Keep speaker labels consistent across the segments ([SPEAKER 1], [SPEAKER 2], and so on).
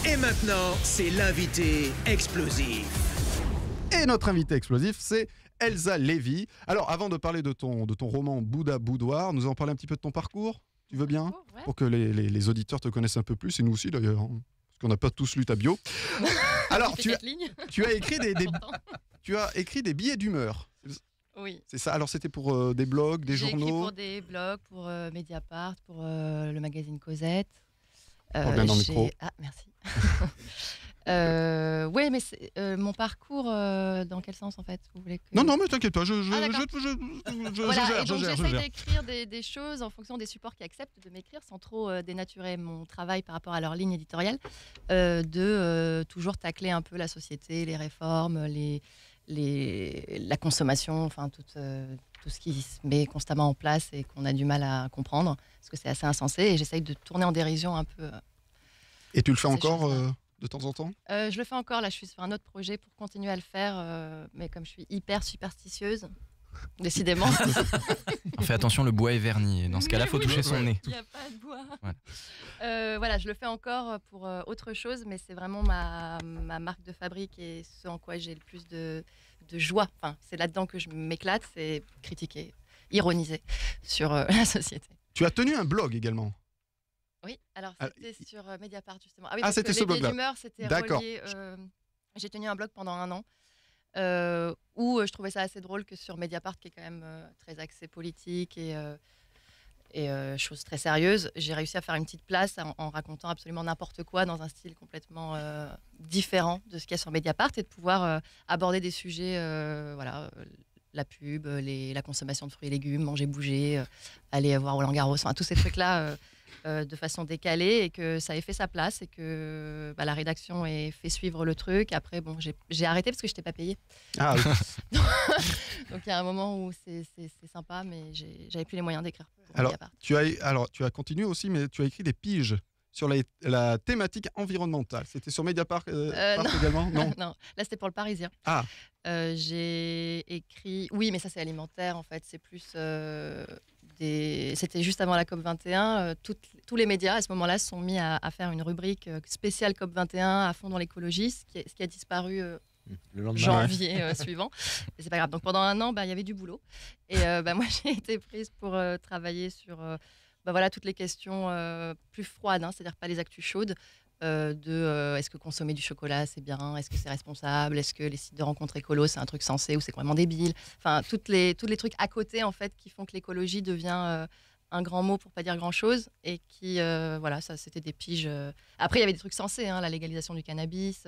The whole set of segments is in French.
[SPEAKER 1] Et maintenant, c'est l'invité explosif.
[SPEAKER 2] Et notre invité explosif, c'est Elsa Lévy. Alors, avant de parler de ton roman Bouddha Boudoir, nous allons parler un petit peu de ton parcours. Tu veux bien ?
[SPEAKER 3] Ouais.
[SPEAKER 2] Pour que les auditeurs te connaissent un peu plus, et nous aussi d'ailleurs, hein, parce qu'on n'a pas tous lu ta bio. Alors, tu as écrit tu as écrit des billets d'humeur.
[SPEAKER 3] Oui.
[SPEAKER 2] C'est ça. Alors, c'était pour des blogs, des
[SPEAKER 3] J'ai
[SPEAKER 2] journaux.
[SPEAKER 3] écrit pour des blogs, pour Mediapart, pour le magazine Cosette.
[SPEAKER 2] Parle bien dans le micro.
[SPEAKER 3] Ah, merci. Oui, mais mon parcours, dans quel sens en fait vous voulez que...
[SPEAKER 2] Non, mais t'inquiète pas, je
[SPEAKER 3] Voilà,
[SPEAKER 2] gère,
[SPEAKER 3] et donc
[SPEAKER 2] je
[SPEAKER 3] j'essaie
[SPEAKER 2] gère.
[SPEAKER 3] d'écrire des choses en fonction des supports qui acceptent de m'écrire sans trop dénaturer mon travail par rapport à leur ligne éditoriale, toujours tacler un peu la société, les réformes, la consommation, enfin tout ce qui se met constamment en place et qu'on a du mal à comprendre, parce que c'est assez insensé, et j'essaye de tourner en dérision un peu.
[SPEAKER 2] Et tu le fais
[SPEAKER 3] ces
[SPEAKER 2] encore
[SPEAKER 3] choses-là.
[SPEAKER 2] de temps en temps ?
[SPEAKER 3] Je le fais encore, là je suis sur un autre projet pour continuer à le faire, mais comme je suis hyper superstitieuse, décidément.
[SPEAKER 4] Fais attention, le bois est verni. Et dans ce cas-là, il faut toucher son nez.
[SPEAKER 3] Il n'y a pas de bois.
[SPEAKER 4] Voilà.
[SPEAKER 3] Voilà, je le fais encore pour autre chose, mais c'est vraiment ma marque de fabrique et ce en quoi j'ai le plus de joie. Enfin, c'est là-dedans que je m'éclate, c'est critiquer, ironiser sur la société.
[SPEAKER 2] Tu as tenu un blog également.
[SPEAKER 3] Oui, alors c'était sur Mediapart justement. Oui,
[SPEAKER 2] Ah,
[SPEAKER 3] parce
[SPEAKER 2] c'était
[SPEAKER 3] que
[SPEAKER 2] ce
[SPEAKER 3] les billets
[SPEAKER 2] blog-là.
[SPEAKER 3] d'humeur, c'était
[SPEAKER 2] D'accord.
[SPEAKER 3] relié. J'ai tenu un blog pendant 1 an. Où je trouvais ça assez drôle que sur Mediapart, qui est quand même très axé politique et choses très sérieuses, j'ai réussi à faire une petite place en racontant absolument n'importe quoi dans un style complètement différent de ce qu'il y a sur Mediapart, et de pouvoir aborder des sujets, la pub, la consommation de fruits et légumes, manger, bouger, aller voir Roland-Garros, enfin, tous ces trucs-là de façon décalée, et que ça ait fait sa place et que la rédaction ait fait suivre le truc. Après, bon, j'ai arrêté parce que je n'étais pas payée.
[SPEAKER 2] Ah oui.
[SPEAKER 3] Donc il y a un moment où c'est sympa, mais j'avais plus les moyens d'écrire pour
[SPEAKER 2] Alors,
[SPEAKER 3] Mediapart.
[SPEAKER 2] tu as continué aussi, mais tu as écrit des piges sur la thématique environnementale. C'était sur Mediapart également ? Non.
[SPEAKER 3] Non, là c'était pour le Parisien.
[SPEAKER 2] Ah.
[SPEAKER 3] J'ai écrit... Oui, mais ça c'est alimentaire en fait. C'est plus... C'était juste avant la COP21. Tous les médias à ce moment-là se sont mis à faire une rubrique spéciale COP21 à fond dans l'écologie, ce qui a disparu...
[SPEAKER 5] Le lendemain,
[SPEAKER 3] janvier suivant. Et c'est pas grave. Donc pendant 1 an, il y avait du boulot. Et moi, j'ai été prise pour travailler sur toutes les questions plus froides, hein, c'est-à-dire pas les actus chaudes, est-ce que consommer du chocolat c'est bien, est-ce que c'est responsable, est-ce que les sites de rencontres écolo c'est un truc sensé ou c'est complètement débile. Enfin, tous les trucs à côté en fait qui font que l'écologie devient un grand mot pour pas dire grand-chose, et qui ça c'était des piges. Après il y avait des trucs sensés, hein, la légalisation du cannabis.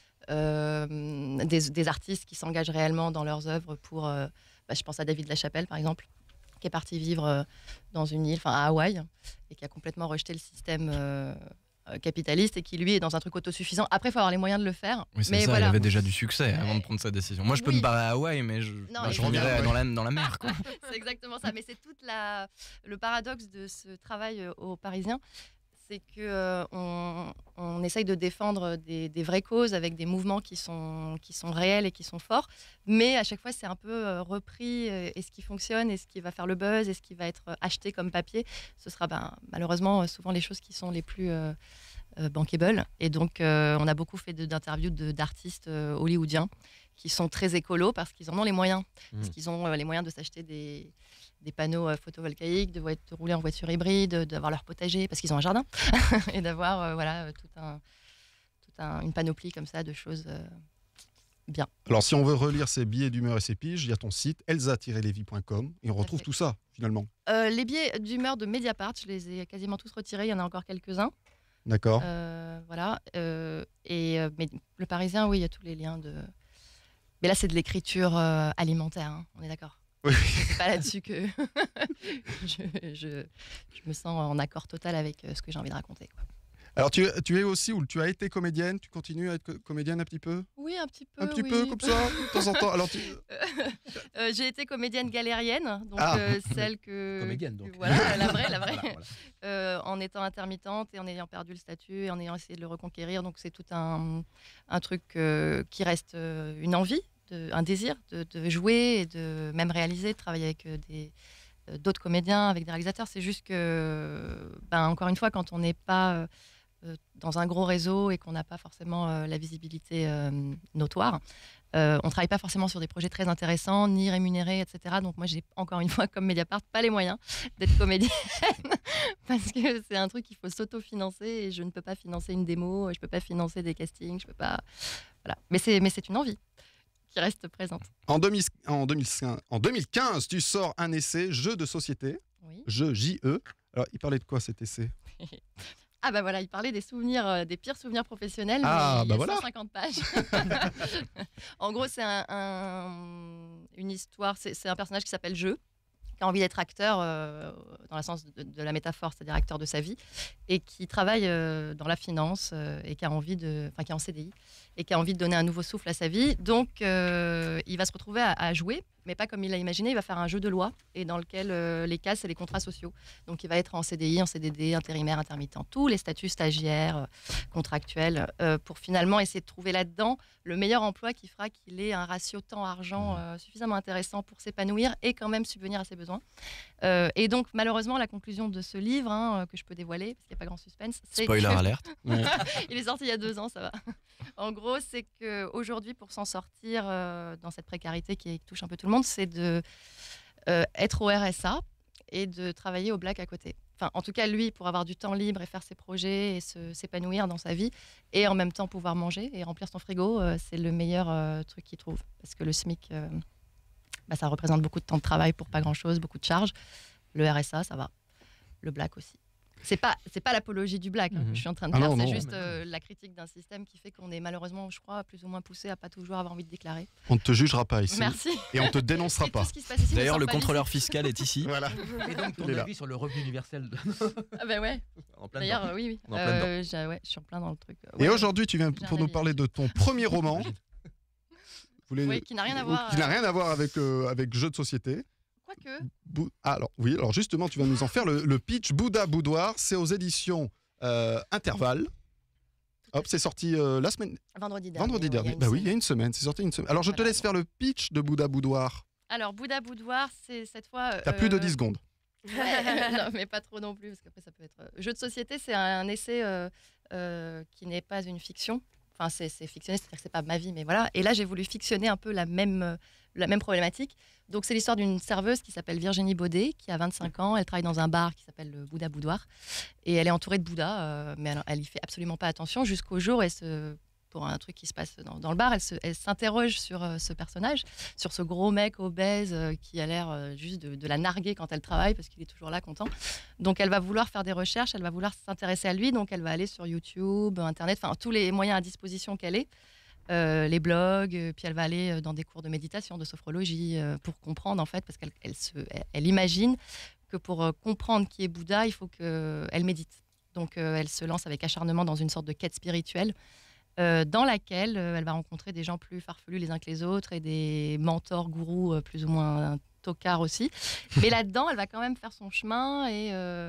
[SPEAKER 3] Des artistes qui s'engagent réellement dans leurs œuvres pour... je pense à David Lachapelle, par exemple, qui est parti vivre dans une île, à Hawaï, et qui a complètement rejeté le système capitaliste, et qui, lui, est dans un truc autosuffisant. Après, il faut avoir les moyens de le faire.
[SPEAKER 4] Oui, c'est
[SPEAKER 3] mais
[SPEAKER 4] ça,
[SPEAKER 3] voilà.
[SPEAKER 4] il avait déjà du succès avant de prendre sa décision. Moi, je peux me barrer à Hawaï, mais je reviendrai dans la mer, quoi.
[SPEAKER 3] C'est exactement ça. Mais c'est le paradoxe de ce travail aux Parisiens. C'est qu'on essaye de défendre des vraies causes avec des mouvements qui sont réels et qui sont forts, mais à chaque fois c'est un peu repris, et ce qui fonctionne et ce qui va faire le buzz et ce qui va être acheté comme papier, ce sera malheureusement souvent les choses qui sont les plus bankable. Et donc on a beaucoup fait d'interviews d'artistes hollywoodiens qui sont très écolos parce qu'ils en ont les moyens, parce qu'ils ont les moyens de s'acheter des panneaux photovoltaïques, de rouler en voiture hybride, d'avoir leur potager parce qu'ils ont un jardin et d'avoir une panoplie comme ça de choses bien.
[SPEAKER 2] Alors si on veut relire ces billets d'humeur et ces piges, il y a ton site elsa-levy.com et on retrouve tout ça finalement.
[SPEAKER 3] Les billets d'humeur de Mediapart, je les ai quasiment tous retirés, il y en a encore quelques-uns.
[SPEAKER 2] D'accord.
[SPEAKER 3] Voilà. Mais le Parisien, oui, il y a tous les liens de... Mais là, c'est de l'écriture alimentaire, hein, on est d'accord.
[SPEAKER 2] Oui.
[SPEAKER 3] C'est pas là-dessus que je me sens en accord total avec ce que j'ai envie de raconter, quoi.
[SPEAKER 2] Alors tu es aussi, ou tu as été comédienne, tu continues à être comédienne un petit peu ?
[SPEAKER 3] Oui, un petit peu.
[SPEAKER 2] Un petit peu comme ça, de temps en temps. Alors
[SPEAKER 3] j'ai été comédienne galérienne, donc celle que...
[SPEAKER 5] Comédienne, donc.
[SPEAKER 3] Voilà, la vraie.
[SPEAKER 5] Voilà.
[SPEAKER 3] En étant intermittente et en ayant perdu le statut et en ayant essayé de le reconquérir. Donc c'est tout un truc qui reste une envie, un désir de jouer et de même réaliser, de travailler avec d'autres comédiens, avec des réalisateurs. C'est juste que, encore une fois, quand on n'est pas dans un gros réseau et qu'on n'a pas forcément la visibilité notoire. On ne travaille pas forcément sur des projets très intéressants, ni rémunérés, etc. Donc moi, j'ai encore une fois, comme Mediapart, pas les moyens d'être comédienne parce que c'est un truc qu'il faut s'autofinancer et je ne peux pas financer une démo, je ne peux pas financer des castings, je peux pas... Voilà. Mais c'est une envie qui reste présente.
[SPEAKER 2] En 2015, tu sors un essai, jeu de société, jeu JE. Alors, il parlait de quoi cet essai?
[SPEAKER 3] Ah bah voilà, il parlait des souvenirs, des pires souvenirs professionnels,
[SPEAKER 2] ah,
[SPEAKER 3] mais
[SPEAKER 2] bah
[SPEAKER 3] il y a
[SPEAKER 2] voilà.
[SPEAKER 3] 150 pages. En gros, c'est une histoire, c'est un personnage qui s'appelle Jeu, qui a envie d'être acteur dans le sens de la métaphore, c'est-à-dire acteur de sa vie, et qui travaille dans la finance et qui a envie qui est en CDI et qui a envie de donner un nouveau souffle à sa vie. Donc, il va se retrouver à jouer, mais pas comme il l'a imaginé. Il va faire un jeu de loi et dans lequel les cases, c'est les contrats sociaux. Donc, il va être en CDI, en CDD, intérimaire, intermittent, tous les statuts stagiaires, contractuels, pour finalement essayer de trouver là-dedans le meilleur emploi qui fera qu'il ait un ratio temps-argent suffisamment intéressant pour s'épanouir et quand même subvenir à ses besoins. Et donc, malheureusement, la conclusion de ce livre, que je peux dévoiler, parce qu'il n'y a pas grand suspense, c'est
[SPEAKER 4] spoiler alerte.
[SPEAKER 3] Il est sorti il y a 2 ans, ça va. En gros, c'est qu'aujourd'hui, pour s'en sortir dans cette précarité qui touche un peu tout le monde, c'est d'être au RSA et de travailler au black à côté. Enfin, en tout cas, lui, pour avoir du temps libre et faire ses projets et s'épanouir dans sa vie, et en même temps pouvoir manger et remplir son frigo, c'est le meilleur truc qu'il trouve. Parce que le SMIC, ça représente beaucoup de temps de travail pour pas grand-chose, beaucoup de charges. Le RSA, ça va. Le black aussi. C'est pas l'apologie du black que je suis en train de faire, c'est juste la critique d'un système qui fait qu'on est malheureusement, je crois, plus ou moins poussé à pas toujours avoir envie de déclarer.
[SPEAKER 2] On ne te jugera pas ici.
[SPEAKER 3] Merci.
[SPEAKER 2] Et on ne te dénoncera pas.
[SPEAKER 4] D'ailleurs, le contrôleur fiscal est ici.
[SPEAKER 2] Voilà.
[SPEAKER 5] Et donc, ton avis sur le revenu universel
[SPEAKER 3] Ah ben ouais. D'ailleurs, oui. Je suis en plein dans le truc.
[SPEAKER 2] Et aujourd'hui, tu viens pour nous parler de ton premier roman.
[SPEAKER 3] Oui, qui n'a rien à voir.
[SPEAKER 2] Qui n'a rien à voir avec jeu de société.
[SPEAKER 3] Quoique.
[SPEAKER 2] Alors justement, tu vas nous en faire le pitch. Bouddha Boudoir, c'est aux éditions Intervalle. Hop, c'est sorti la semaine.
[SPEAKER 3] Vendredi dernier.
[SPEAKER 2] Il y a une semaine. C'est sorti une semaine. Alors, je te laisse faire le pitch de Bouddha Boudoir.
[SPEAKER 3] Alors, Bouddha Boudoir, c'est cette fois.
[SPEAKER 2] T'as plus de 10 secondes.
[SPEAKER 3] Non, mais pas trop non plus, parce qu'après, ça peut être. Jeu de société, c'est un essai qui n'est pas une fiction. Enfin, c'est fictionné, c'est-à-dire que c'est pas ma vie, mais voilà. Et là, j'ai voulu fictionner un peu la même problématique. Donc, c'est l'histoire d'une serveuse qui s'appelle Virginie Baudet, qui a 25 ans. Elle travaille dans un bar qui s'appelle le Bouddha Boudoir. Et elle est entourée de Bouddhas, mais elle y fait absolument pas attention jusqu'au jour, pour un truc qui se passe dans le bar, elle s'interroge sur ce personnage, sur ce gros mec obèse qui a l'air juste de la narguer quand elle travaille, parce qu'il est toujours là, content. Donc, elle va vouloir faire des recherches, elle va vouloir s'intéresser à lui. Donc, elle va aller sur YouTube, Internet, enfin, tous les moyens à disposition qu'elle ait. Les blogs, puis elle va aller dans des cours de méditation, de sophrologie, pour comprendre en fait, parce qu'elle imagine que pour comprendre qui est Bouddha, il faut qu'elle médite. Donc elle se lance avec acharnement dans une sorte de quête spirituelle dans laquelle elle va rencontrer des gens plus farfelus les uns que les autres et des mentors, gourous plus ou moins tocards aussi. Mais là-dedans, elle va quand même faire son chemin et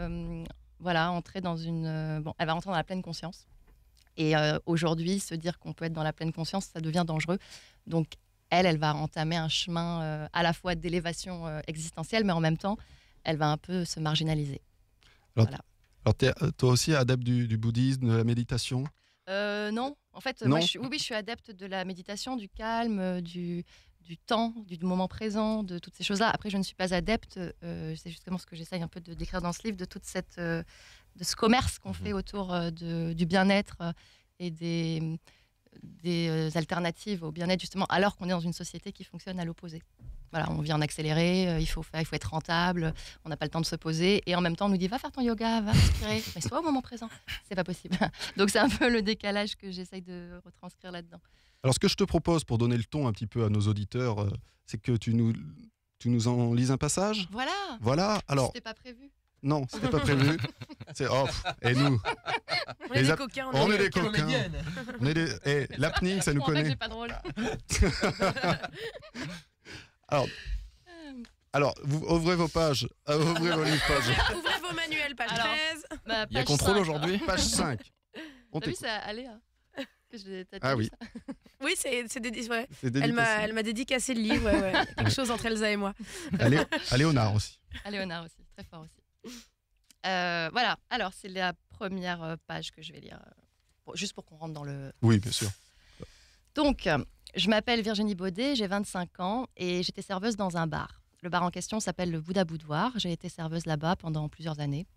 [SPEAKER 3] entrer dans elle va rentrer dans la pleine conscience. Et aujourd'hui, se dire qu'on peut être dans la pleine conscience, ça devient dangereux. Donc, elle va entamer un chemin à la fois d'élévation existentielle, mais en même temps, elle va un peu se marginaliser.
[SPEAKER 2] Alors, toi aussi, adepte du bouddhisme, de la méditation?
[SPEAKER 3] Non. En fait,
[SPEAKER 2] non.
[SPEAKER 3] Moi, je suis adepte de la méditation, du calme, du temps, du moment présent, de toutes ces choses-là. Après, je ne suis pas adepte, c'est justement ce que j'essaye un peu de décrire dans ce livre, de toute cette... de ce commerce qu'on fait autour du bien-être et des alternatives au bien-être, justement, alors qu'on est dans une société qui fonctionne à l'opposé. Voilà, on vit en accéléré, il faut être rentable, on n'a pas le temps de se poser, et en même temps on nous dit va faire ton yoga, va respirer, mais sois au moment présent. C'est pas possible. Donc c'est un peu le décalage que j'essaye de retranscrire là-dedans.
[SPEAKER 2] Alors ce que je te propose pour donner le ton un petit peu à nos auditeurs, c'est que tu nous en lises un passage. Voilà. Alors.
[SPEAKER 3] C'était pas prévu.
[SPEAKER 2] Non, c'était pas prévu. Et nous
[SPEAKER 6] on est des coquins.
[SPEAKER 2] On est des coquins. L'apnée, ça nous connaît.
[SPEAKER 3] Que j'ai pas de rôle.
[SPEAKER 2] Alors, vous ouvrez vos pages. Ouvrez vos pages.
[SPEAKER 6] Ouvrez vos manuels, page 13.
[SPEAKER 4] Il y a contrôle aujourd'hui.
[SPEAKER 2] Page 5.
[SPEAKER 3] T'as vu, c'est Aléa que
[SPEAKER 2] oui.
[SPEAKER 6] Oui, c'est dédicacé. Ouais.
[SPEAKER 2] dédicacé.
[SPEAKER 6] Elle m'a dédicacé le livre. Ouais. Quelque chose entre Elsa et moi.
[SPEAKER 2] À Léonard aussi.
[SPEAKER 3] À Léonard aussi, très fort aussi. Voilà, alors c'est la première page que je vais lire, juste pour qu'on rentre dans le...
[SPEAKER 2] Oui, bien sûr.
[SPEAKER 3] Donc, je m'appelle Virginie Baudet, j'ai 25 ans et j'étais serveuse dans un bar. Le bar en question s'appelle le Bouddha Boudoir. J'ai été serveuse là-bas pendant plusieurs années,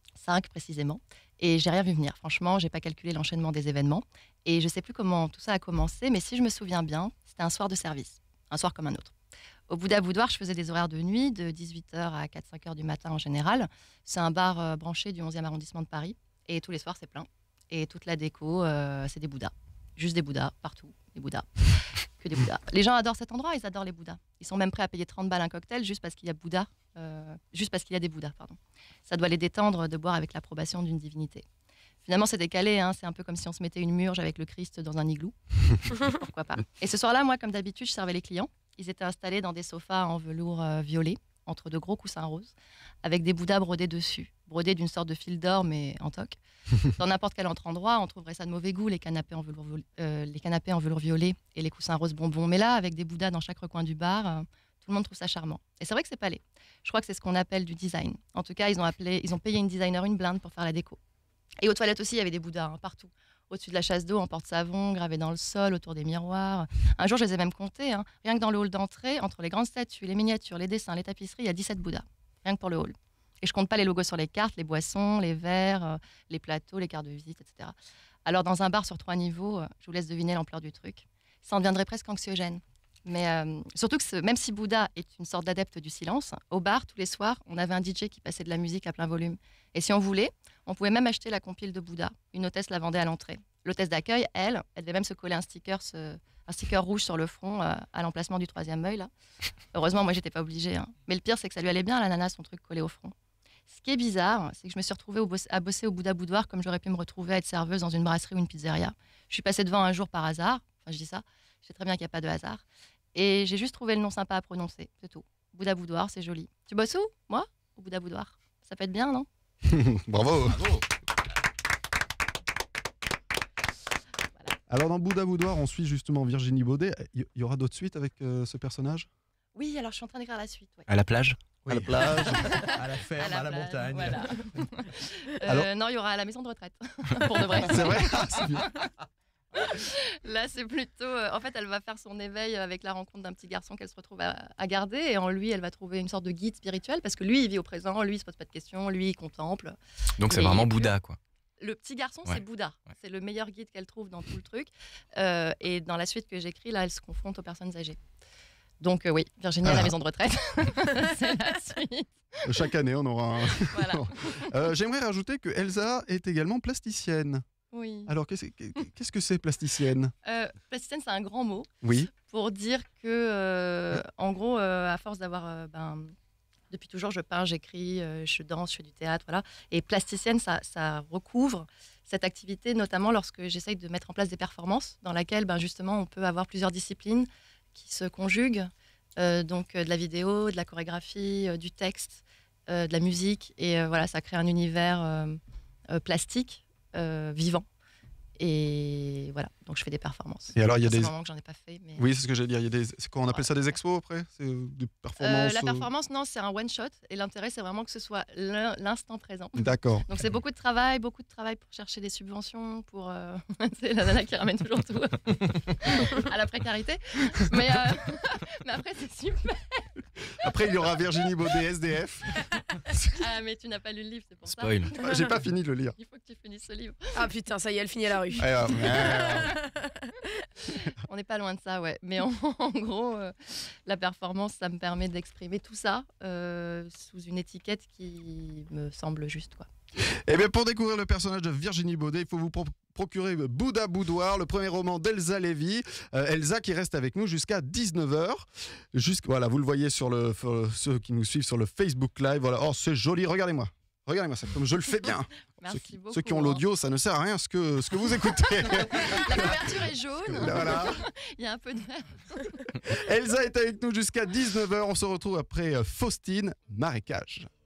[SPEAKER 3] 5 précisément, et j'ai rien vu venir. Franchement, j'ai pas calculé l'enchaînement des événements et je sais plus comment tout ça a commencé, mais si je me souviens bien, c'était un soir de service, un soir comme un autre. Au Bouddha Boudoir, je faisais des horaires de nuit, de 18h à 4-5h du matin en général. C'est un bar branché du 11e arrondissement de Paris. Et tous les soirs, c'est plein. Et toute la déco, c'est des Bouddhas. Juste des Bouddhas, partout. Des Bouddhas. Que des Bouddhas. Les gens adorent cet endroit, ils adorent les Bouddhas. Ils sont même prêts à payer 30 balles un cocktail juste parce qu'il y a Bouddha. Juste parce qu'il y a des Bouddhas, pardon. Ça doit les détendre de boire avec l'approbation d'une divinité. Finalement, c'est décalé, hein. C'est un peu comme si on se mettait une murge avec le Christ dans un igloo. Pourquoi pas. Et ce soir-là, moi, comme d'habitude, je servais les clients. Ils étaient installés dans des sofas en velours violet, entre de gros coussins roses, avec des Bouddhas brodés dessus, brodés d'une sorte de fil d'or, mais en toque. Dans n'importe quel autre endroit, on trouverait ça de mauvais goût, les canapés en velours violet et les coussins roses bonbons. Mais là, avec des Bouddhas dans chaque recoin du bar, tout le monde trouve ça charmant. Et c'est vrai que c'est pas laid. Je crois que c'est ce qu'on appelle du design. En tout cas, ils ont payé une designer une blinde pour faire la déco. Et aux toilettes aussi, il y avait des Bouddhas, hein, partout. Au-dessus de la chasse d'eau, en porte-savon, gravés dans le sol, autour des miroirs. Un jour, je les ai même comptés. Hein. Rien que dans le hall d'entrée, entre les grandes statues, les miniatures, les dessins, les tapisseries, il y a 17 Bouddhas. Rien que pour le hall. Et je compte pas les logos sur les cartes, les boissons, les verres, les plateaux, les cartes de visite, etc. Alors, dans un bar sur 3 niveaux, je vous laisse deviner l'ampleur du truc. Ça en deviendrait presque anxiogène. Mais surtout que même si Bouddha est une sorte d'adepte du silence, au bar, tous les soirs, on avait un DJ qui passait de la musique à plein volume. Et si on voulait, on pouvait même acheter la compile de Bouddha. Une hôtesse la vendait à l'entrée. L'hôtesse d'accueil, elle devait même se coller un sticker rouge sur le front à l'emplacement du 3e œil. Là. Heureusement, moi, j'étais pas obligée. Hein. Mais le pire, c'est que ça lui allait bien à la nana, son truc collé au front. Ce qui est bizarre, c'est que je me suis retrouvée à bosser au Bouddha Boudoir comme j'aurais pu me retrouver à être serveuse dans une brasserie ou une pizzeria. Je suis passée devant un jour par hasard. Enfin, je dis ça. Je sais très bien qu'il n'y a pas de hasard. Et j'ai juste trouvé le nom sympa à prononcer. C'est tout. Bouddha Boudoir, c'est joli. Tu bosses où? Moi? Au Bouddha Boudoir. Ça peut être bien, non?
[SPEAKER 2] Bravo. Alors dans Bouddha Boudoir, on suit justement Virginie Baudet. Il y aura d'autres suites avec ce personnage?
[SPEAKER 3] Oui, alors je suis en train d'écrire la suite. Ouais.
[SPEAKER 4] À la plage?
[SPEAKER 2] Oui. À la plage,
[SPEAKER 5] à la ferme, à la montagne.
[SPEAKER 3] Voilà.
[SPEAKER 2] Alors...
[SPEAKER 3] Non, il y aura à la maison de retraite. Pour de vrai.
[SPEAKER 2] C'est vrai? C'est bien.
[SPEAKER 3] Là, c'est plutôt... en fait, elle va faire son éveil avec la rencontre d'un petit garçon qu'elle se retrouve à garder. Et en lui, elle va trouver une sorte de guide spirituel. Parce que lui, il vit au présent. Lui, il se pose pas de questions. Lui, il contemple.
[SPEAKER 4] Donc, c'est vraiment Bouddha, quoi.
[SPEAKER 3] Le petit garçon,
[SPEAKER 4] Ouais.
[SPEAKER 3] c'est Bouddha.
[SPEAKER 4] Ouais.
[SPEAKER 3] C'est le meilleur guide qu'elle trouve dans tout le truc. Et dans la suite que j'écris, là, elle se confronte aux personnes âgées. Donc oui, Virginie à la maison de retraite. C'est la suite.
[SPEAKER 2] Chaque année, on aura un...
[SPEAKER 3] Voilà.
[SPEAKER 2] J'aimerais rajouter que Elsa est également plasticienne.
[SPEAKER 3] Oui.
[SPEAKER 2] Alors, qu'est-ce que c'est plasticienne?
[SPEAKER 3] Plasticienne, c'est un grand mot
[SPEAKER 2] Oui.
[SPEAKER 3] pour dire que, en gros, à force d'avoir... depuis toujours, je peins, j'écris, je danse, je fais du théâtre, voilà. Et plasticienne, ça recouvre cette activité, notamment lorsque j'essaye de mettre en place des performances dans laquelle, justement, on peut avoir plusieurs disciplines qui se conjuguent, donc de la vidéo, de la chorégraphie, du texte, de la musique. Et voilà, ça crée un univers plastique, vivant. Et voilà, donc je fais des performances.
[SPEAKER 2] Et alors, il y a
[SPEAKER 3] C'est
[SPEAKER 2] des...
[SPEAKER 3] un moment que j'en ai pas fait. Mais...
[SPEAKER 2] Oui, c'est ce que j'allais dire. Il y a des... C'est quoi, on appelle ça des expos après? C'est des performances?
[SPEAKER 3] La performance, non, c'est un one-shot. Et l'intérêt, c'est vraiment que ce soit l'instant présent.
[SPEAKER 2] D'accord.
[SPEAKER 3] Donc c'est beaucoup de travail pour chercher des subventions, pour... c'est la nana qui ramène toujours tout à la précarité. Mais après, c'est super.
[SPEAKER 2] Après, il y aura Virginie Baudet, SDF.
[SPEAKER 3] Ah, mais tu n'as pas lu le livre, c'est pour
[SPEAKER 4] Spoil.
[SPEAKER 3] ça.
[SPEAKER 2] J'ai pas fini de le lire.
[SPEAKER 3] Il faut que tu finisses ce livre.
[SPEAKER 6] Ah putain, ça y est, elle finit à la rue.
[SPEAKER 3] On n'est pas loin de ça, ouais. Mais en gros, la performance, ça me permet d'exprimer tout ça sous une étiquette qui me semble juste, quoi.
[SPEAKER 2] Et bien, pour découvrir le personnage de Virginie Baudet, il faut vous procurer Bouddha Boudoir, le premier roman d'Elsa Lévy. Elsa qui reste avec nous jusqu'à 19h. Voilà, vous le voyez sur ceux qui nous suivent sur le Facebook Live. Voilà. Oh, c'est joli, regardez-moi. Regardez-moi ça, comme je le fais bien.
[SPEAKER 3] Merci beaucoup.
[SPEAKER 2] Ceux qui ont l'audio, ça ne sert à rien ce que vous écoutez.
[SPEAKER 3] La couverture est jaune.
[SPEAKER 2] Voilà.
[SPEAKER 3] Il y a un peu de vert.
[SPEAKER 2] Elsa est avec nous jusqu'à 19h. On se retrouve après Faustine Marécage.